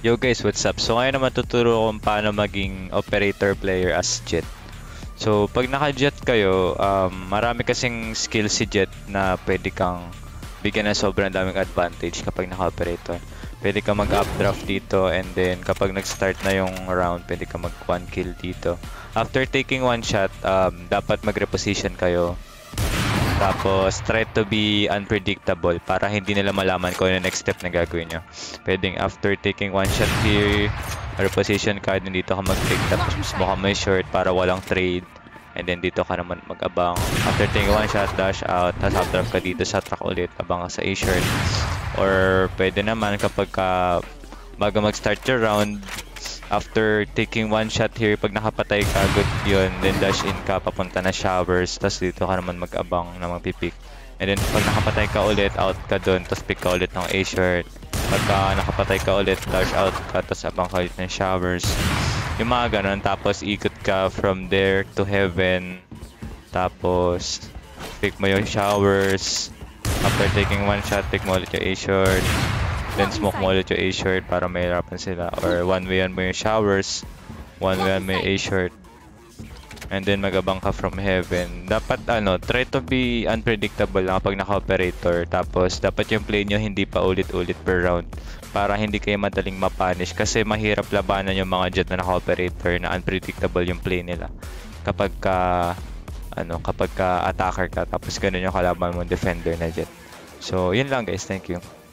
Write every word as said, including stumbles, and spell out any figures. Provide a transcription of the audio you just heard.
Yo guys, what's up? So ngayon naman tuturo ko kung paano maging operator player as Jet. So pag naka-Jet kayo, um, marami kasing skill si Jet na pwede kang bigyan ng sobrang daming advantage kapag naka-operator. Pwede kang mag-updraft dito and then kapag nag-start na yung round, pwede kang mag-one kill dito. After taking one shot, um, dapat mag-reposition kayo. Tapos, try to be unpredictable para hindi nila malaman kung ano next step na gagawin nyo. Pwedeng after taking one shot here, reposition ka, din dito ka mag-take, tapos mukha may short para walang trade. And then dito ka naman mag-abang. After taking one shot, dash out, tapos updraft ka dito sa track ulit, abang ka sa A-short. Or pwede naman kapag ka bago mag-start your round, after taking one shot here, pag nakapatay ka, good yun. Then dash in ka, papunta na showers. Tapos dito ka naman mag-abang na magpipick. And then pag nakapatay ka ulit, out ka dun. Tapos pick ka ulit ng A-shirt. Pagka nakapatay ka ulit, dash out ka. Tapos abang ka ulit ng showers. Yung mga ganun. Tapos ikot ka from there to heaven. Tapos pick mo yung showers. After taking one shot, pick mo ulit yung A-shirt. Then smoke mo ulit yung A-short para mahirapan sila. Or one-way-an mo yung showers. One-way-an mo yung A-short. And then magabang ka from heaven. Dapat ano, try to be unpredictable lang kapag naka-operator. Tapos dapat yung play nyo hindi pa ulit-ulit per round. Para hindi kayo madaling mapunish. Kasi mahirap labanan yung mga Jet na naka-operator na unpredictable yung play nila. Kapag ka, ano, kapag ka attacker ka. Tapos ganun yung kalaban mo defender na Jet. So yun lang guys, thank you.